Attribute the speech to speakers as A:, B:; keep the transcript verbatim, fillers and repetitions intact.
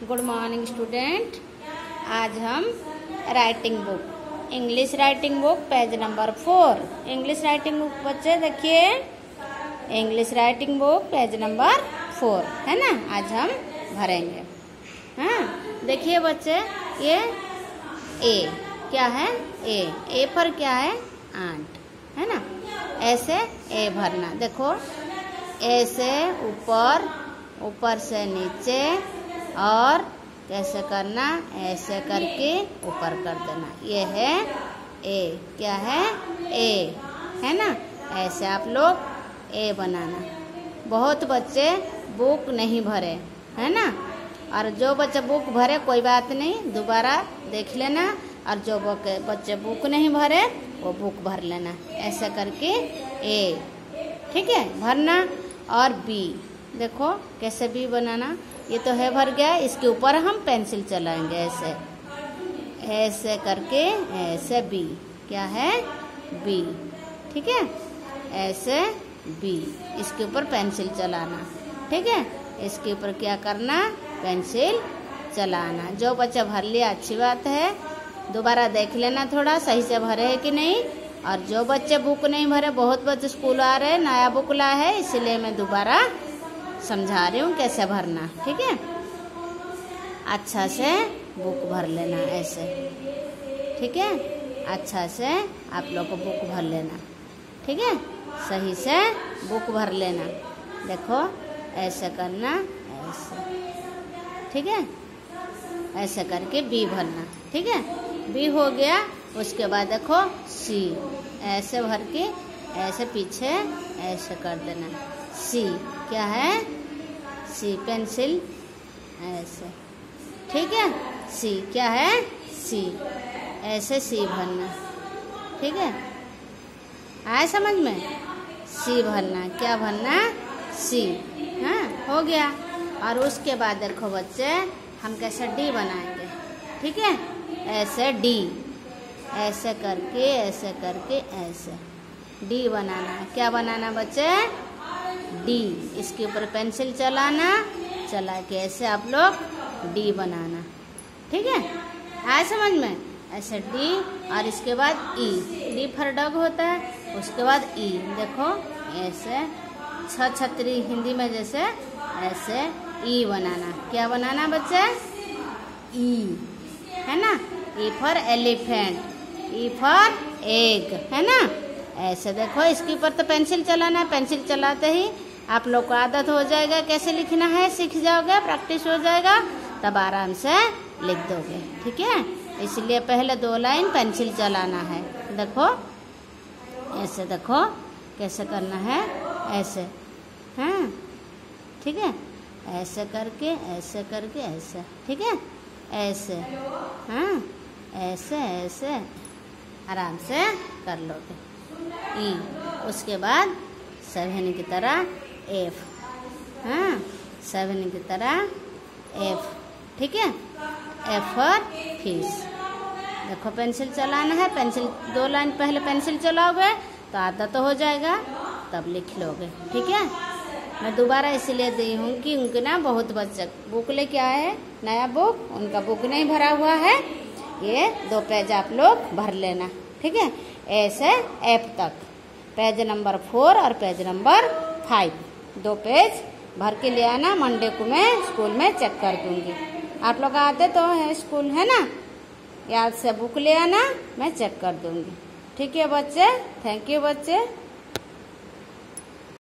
A: Good morning student. आज हम writing book English writing book page number four English writing book बच्चे देखिए, English writing book page number four है ना। आज हम भरेंगे। हाँ देखिए बच्चे, ये ए क्या है, ए ए पर क्या है, आंट है ना। ऐसे ए भरना, देखो ए से ऊपर, ऊपर से नीचे, और कैसे करना, ऐसे करके ऊपर कर देना। ये है ए, क्या है, ए है ना। ऐसे आप लोग ए बनाना। बहुत बच्चे बुक नहीं भरे है ना, और जो बच्चे बुक भरे कोई बात नहीं, दोबारा देख लेना, और जो बच्चे बुक नहीं भरे वो बुक भर लेना। ऐसे करके ए, ठीक है, भरना। और बी, देखो कैसे बी बनाना। ये तो है भर गया, इसके ऊपर हम पेंसिल चलाएंगे ऐसे, ऐसे करके ऐसे बी, क्या है, बी, ठीक है, ऐसे बी, इसके ऊपर पेंसिल चलाना, ठीक है। इसके ऊपर क्या करना, पेंसिल चलाना। जो बच्चा भर लिया अच्छी बात है, दोबारा देख लेना थोड़ा सही से भरे है कि नहीं। और जो बच्चे बुक नहीं भरे, बहुत बच्चे स्कूल आ रहे, नया बुक लाए है, इसलिए मैं दोबारा समझा रही हूँ कैसे भरना, ठीक है। अच्छा से बुक भर लेना ऐसे, ठीक है। अच्छा से आप लोग को बुक भर लेना, ठीक है। सही से बुक भर लेना। देखो ऐसे करना, ऐसे, ठीक है। ऐसे करके बी भरना, ठीक है। बी हो गया। उसके बाद देखो सी, ऐसे भर के ऐसे पीछे ऐसे कर देना। सी क्या है, सी पेंसिल ऐसे, ठीक है। सी क्या है, सी, ऐसे सी भरना, ठीक है। आए समझ में, सी भरना, क्या भरना, सी। हाँ हो गया। और उसके बाद देखो बच्चे, हम कैसे डी बनाएंगे, ठीक है। ऐसे डी, ऐसे करके ऐसे करके ऐसे डी बनाना। क्या बनाना बच्चे, डी। इसके ऊपर पेंसिल चलाना, चला के ऐसे आप लोग डी बनाना, ठीक है। आए समझ में, ऐसे डी। और इसके बाद ई, डी फॉर डॉग होता है। उसके बाद ई, देखो ऐसे छ छतरी हिंदी में जैसे, ऐसे ई बनाना। क्या बनाना बच्चे, ई है ना। E for elephant, E for egg है ना। ऐसे देखो, इसके ऊपर तो पेंसिल चलाना है। पेंसिल चलाते ही आप लोग को आदत हो जाएगा, कैसे लिखना है सीख जाओगे, प्रैक्टिस हो जाएगा, तब आराम से लिख दोगे, ठीक है। इसलिए पहले दो लाइन पेंसिल चलाना है। देखो ऐसे, देखो कैसे करना है, ऐसे, हाँ ठीक है। ऐसे करके ऐसे करके ऐसे, ठीक है, ऐसे, हाँ ऐसे ऐसे आराम से कर लोगे। ई, उसके बाद सेवन की तरह एफ, हाँ सेवन की तरह एफ, ठीक है। F for fish. देखो पेंसिल चलाना है। पेंसिल दो लाइन पहले पेंसिल चलाओगे तो आदत तो हो जाएगा, तब लिख लोगे, ठीक है। मैं दोबारा इसलिए दी हूँ कि उनके ना बहुत बच्चे बुक लेके आए हैं, नया बुक, उनका बुक नहीं भरा हुआ है। ये दो पेज आप लोग भर लेना, ठीक है। ए से एफ तक, पेज नंबर फोर और पेज नंबर फाइव, दो पेज भर के ले आना। मंडे को मैं स्कूल में चेक कर दूंगी। आप लोग आते तो है स्कूल है ना, याद से बुक ले आना, मैं चेक कर दूंगी, ठीक है बच्चे। थैंक यू बच्चे।